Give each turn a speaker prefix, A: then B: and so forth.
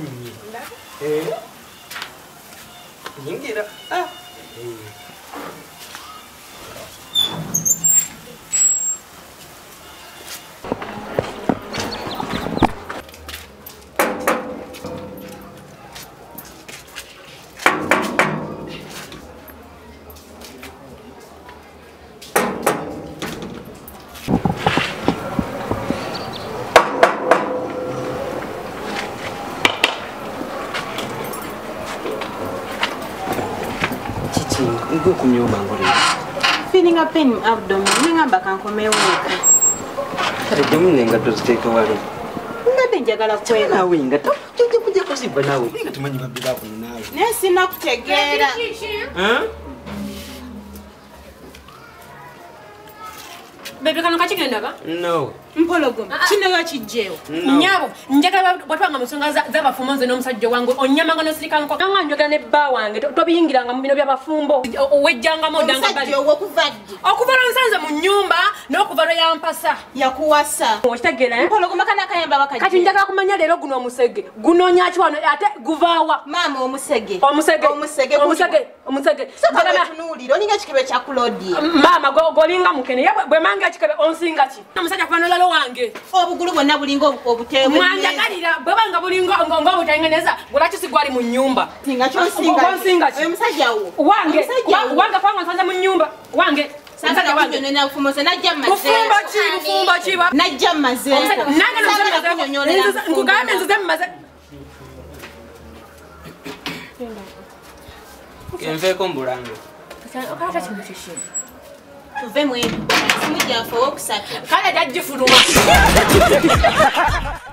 A: Nyinyi. Nyingira. Ngu kumyuma ngore.
B: Feeling a pain in abdomen. Ninga bakankomewo eka.
A: Kare dominenga toziteka wali.
B: Ngade njagala kwera.
A: Nawe ngata kujja kusiba nawe. Ninga tumanyi babira kuno nawe.
B: Nesi nakutegeera.
C: Bebe kano kachigenda ba?
A: No.
B: Mpologoma. Kino yakijjeewo.
C: Nyabo, njagala batwanga musonga z'abafumo nze n'omusajja wange onyamanga n'osirika nko. Nga njogera ne bba wange tobiyingiranga mu bino by'abafumbo. Owejjanga modanga bali.
B: Omusajja okuvadde.
C: Okuva nsanze mu nnyumba n'okuva lo yampasa.
B: Yakuwasa.
C: Okitegeera?
B: Mpologoma kana kayamba bakajja.
C: Kati njagala kumanya leero guno omusege. Gunonya ki wano ate guvaawa?
B: Maama omusege.
C: Omusege.
B: Omusege.
C: Omusege. Omusege.
B: Saka tunuulira oninga kikebe kya Claudia.
C: Maama golinga mukene. Bwe manga kikebe onsinga ki? Omusajja kuva n'olalo wange.
B: Obugulu bwonna bulinga obuteewe.
C: Mwanjagalira bwe banga bulinga ng'obutengeneza lwaki sigwali mu nnyumba.
B: Singa ky'osinga.
C: Onsinga ki?
B: Omusajja wo.
C: Wange kwanga nsanze mu nnyumba. Wange.
B: Sasa wange nena ufumoze najja maze.
C: Bufumba ki ba?
B: Najja maze.
C: Nange nze nkugambe nze maze.
A: Kenveeko mbulange.
C: Okata kino kishini.
B: Tuve mu ebi. Simu gyafe owokusatu.
C: Kale jajjifuluma.